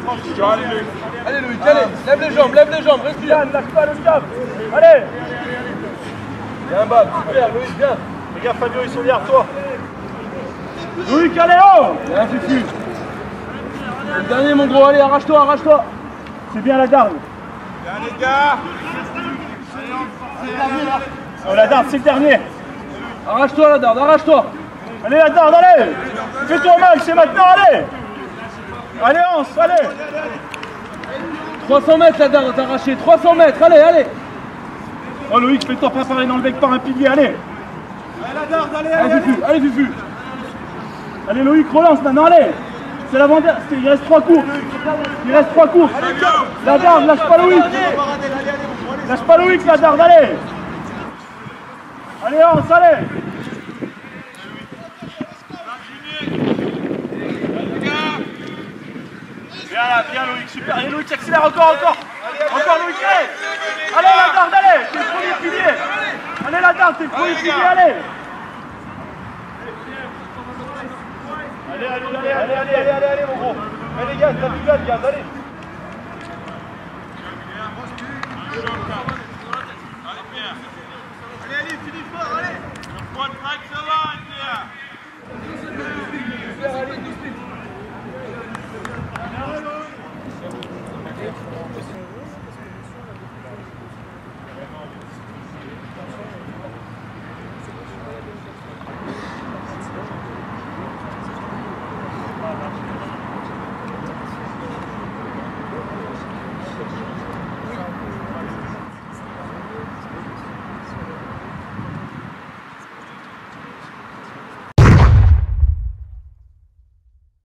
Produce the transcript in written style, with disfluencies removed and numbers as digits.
Allez Loïc, allez, lève les jambes, respire. Yann, lâche pas le cap. Allez. Viens bas, super, Loïc, viens. Regarde Fabio, ils sont derrière toi. Loïc, allez, oh. Viens, Fufu. Le dernier, mon gros, allez, arrache-toi. C'est bien la darde. Bien les gars. Oh, la darde, c'est le dernier. Arrache-toi la darde, arrache-toi. Allez, la darde, allez. Fais-toi mal, c'est maintenant, allez. Allez, Hans, allez. 300 mètres la darde, t'as arraché, 300 mètres, allez. Oh, Loïc, fais-toi préparer dans le bec par un pilier, allez. Allez la darde, Allez, Fufu. Allez, Loïc, relance maintenant, allez. C'est l'avant-dernière, il reste 3 courses. La darde, lâche pas Loïc. Lâche pas Loïc, la darde, allez. Allez, Hans, allez. Bien Loïc, super. Allez Loïc, accélère encore. Encore Loïc, allez. Allez la darde, allez. C'est le premier pilier. Allez la darde, c'est le premier pilier, allez. Allez mon gros. Allez gaz, allez. Allez, finis fort, allez. One track the line, yeah.